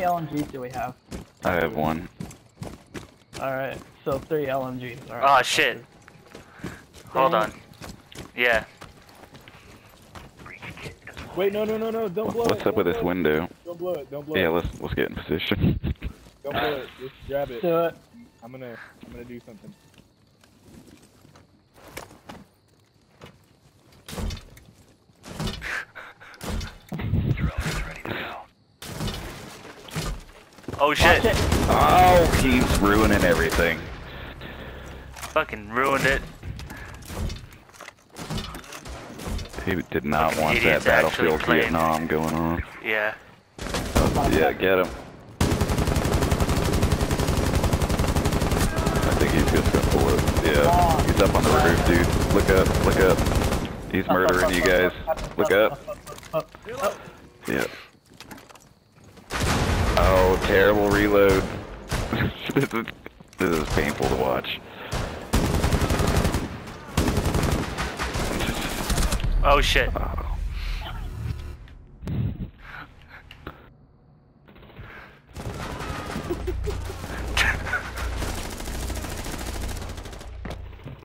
LMGs do we have? I have one. Alright, so 3 LMGs. All right. Oh shit. Hold on. Yeah. Wait, no, don't blow it. What's up with this window? Don't blow it, don't blow it. Yeah, let's get in position. Don't blow it, just grab it. Do it. I'm gonna do something. Oh shit. Watch it. Oh, he's ruining everything. Fucking ruined it. He did not want that Idiot's actually Battlefield playing. Vietnam going on. Yeah. Yeah, get him. I think he's just gonna pull it. Yeah, he's up on the roof, dude. Look up, look up. He's murdering you guys. Look up. Yeah. Oh, terrible reload. This is painful to watch. Oh shit. Oh